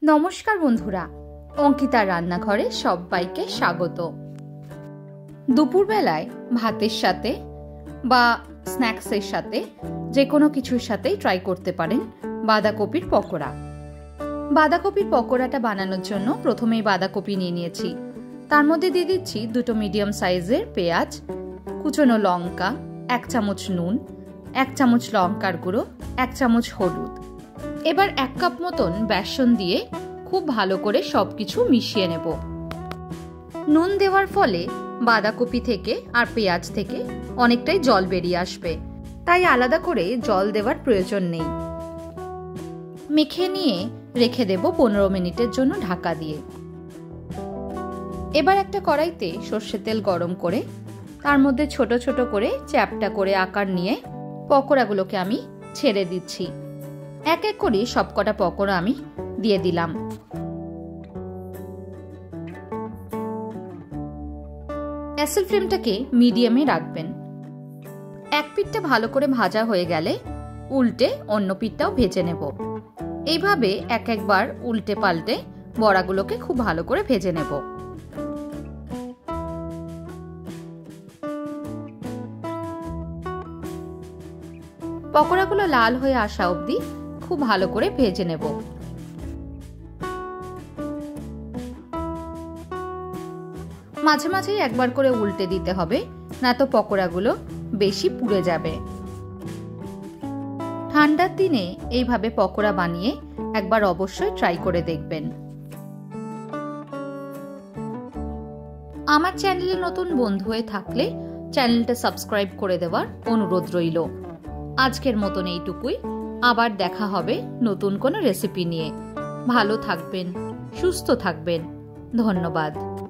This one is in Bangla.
নমস্কার বন্ধুরা, অঙ্কিতার রান্নাঘরে সবাইকে স্বাগত। দুপুরবেলায় ভাতের সাথে বা স্ন্যাক্সের সাথে যে কোনো কিছুর সাথেই ট্রাই করতে পারেন বাঁধাকপির পকোড়া। বাঁধাকপির পকোড়াটা বানানোর জন্য প্রথমেই বাঁধাকপি নিয়ে নিয়েছি। তার মধ্যে দিয়ে দিচ্ছি 2 মিডিয়াম সাইজের পেঁয়াজ, কুচনো লঙ্কা, 1 চামচ নুন, 1 চামচ লঙ্কার গুঁড়ো, 1 চামচ হলুদ। এবার 1 কাপ মতন বেসন দিয়ে খুব ভালো করে সবকিছু মিশিয়ে নেব। নুন দেওয়ার ফলে বাঁধাকপি থেকে আর পেঁয়াজ থেকে অনেকটাই জল বেরিয়ে আসবে, তাই আলাদা করে জল দেওয়ার প্রয়োজন নেই। মেখে নিয়ে রেখে দেব 15 মিনিটের জন্য ঢাকা দিয়ে। এবার একটা কড়াইতে সর্ষের তেল গরম করে তার মধ্যে ছোট ছোট করে চ্যাপ্টা করে আকার নিয়ে পকোড়াগুলোকে আমি ছেড়ে দিচ্ছি। এক এক করে সবকটা পকোড়া আমি দিয়ে দিলাম। গ্যাসের ফ্লেমটাকে মিডিয়ামে রাখবেন। এক পিঠটা ভালো করে ভাজা হয়ে গেলে উল্টে অন্য পিঠটাও ভেজে নেব। এইভাবে এক একবার উল্টে পাল্টে বড়াগুলোকে খুব ভালো করে ভেজে নেব। পকোড়াগুলো লাল হয়ে আসা অবধি খুব ভালো করে ভেজে নেব। মাঝে মাঝে একবার করে উল্টে দিতে হবে, না তো পকোড়াগুলো বেশি পুড়ে যাবে। ঠান্ডার দিনে এইভাবে পকোড়া বানিয়ে একবার অবশ্যই ট্রাই করে দেখবেন। আমার চ্যানেলে নতুন বন্ধু হয়ে থাকলে চ্যানেলটা সাবস্ক্রাইব করে দেওয়ার অনুরোধ রইল। আজকের মতন এইটুকুই। আবার দেখা হবে নতুন কোনো রেসিপি নিয়ে। ভালো থাকবেন, সুস্থ থাকবেন। ধন্যবাদ।